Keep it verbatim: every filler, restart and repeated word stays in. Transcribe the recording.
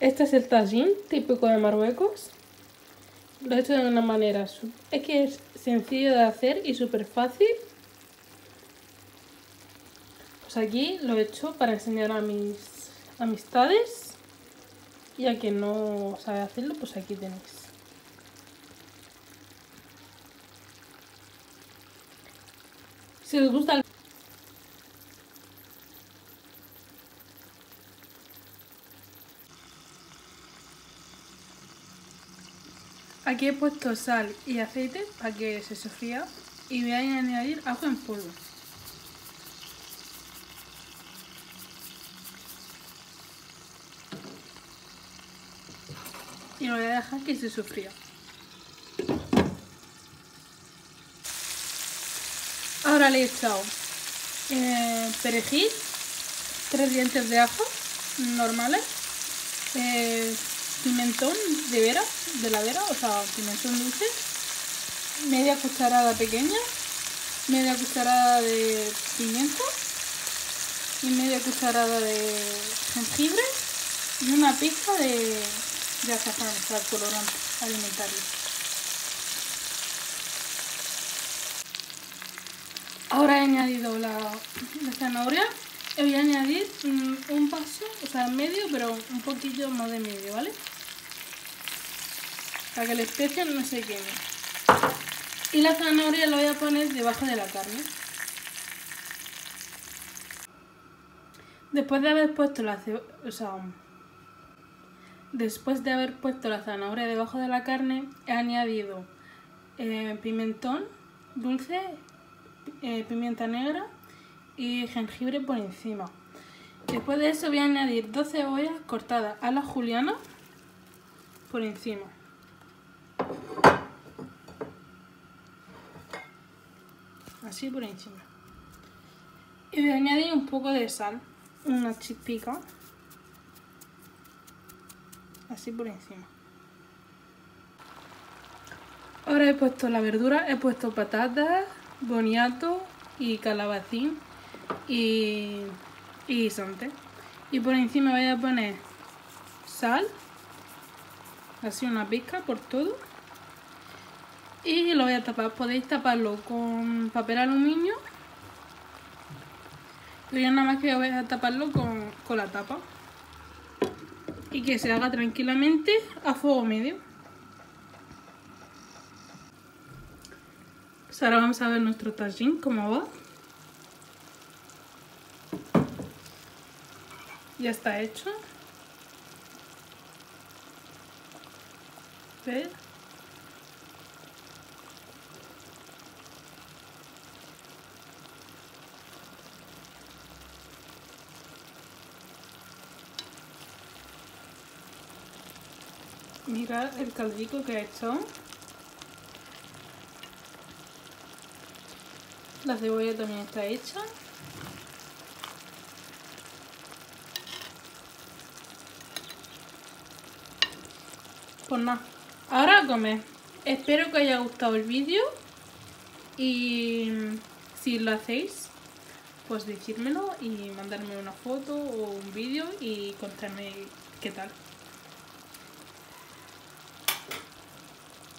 Este es el tajín típico de Marruecos. Lo he hecho de una manera... Es que es sencillo de hacer y súper fácil. Pues aquí lo he hecho para enseñar a mis amistades. Y a quien no sabe hacerlo, pues aquí tenéis. Si os gusta el... Aquí he puesto sal y aceite para que se sofría y voy a añadir ajo en polvo. Y lo voy a dejar que se sofría. Ahora le he echado eh, perejil, tres dientes de ajo normales, eh, pimentón de vera, de la vera, o sea, pimentón dulce, media cucharada pequeña, media cucharada de pimiento y media cucharada de jengibre y una pizca de, de azafrán, o sea, colorante alimentario. Ahora he añadido la, la zanahoria y voy a añadir un, un vaso, o sea, medio, pero un poquillo más de medio, ¿vale? Para que la especia no se queme. Y la zanahoria la voy a poner debajo de la carne. Después de haber puesto la o sea, después de haber puesto la zanahoria debajo de la carne, he añadido eh, pimentón dulce, eh, pimienta negra y jengibre por encima. Después de eso voy a añadir dos cebollas cortadas a la juliana por encima. Así por encima. Y voy a añadir un poco de sal, una chispica, así por encima. Ahora he puesto la verdura, he puesto patatas, boniato y calabacín y, y guisante. Y por encima voy a poner sal, así una pizca por todo. Y lo voy a tapar, podéis taparlo con papel aluminio. Pero yo nada más que voy a taparlo con, con la tapa. Y que se haga tranquilamente a fuego medio. Pues ahora vamos a ver nuestro tajín, cómo va. Ya está hecho. ¿Ves? Mirad el caldico que he hecho. La cebolla también está hecha. Pues nada, ahora a comer. Espero que os haya gustado el vídeo y si lo hacéis, pues decírmelo y mandarme una foto o un vídeo y contarme qué tal.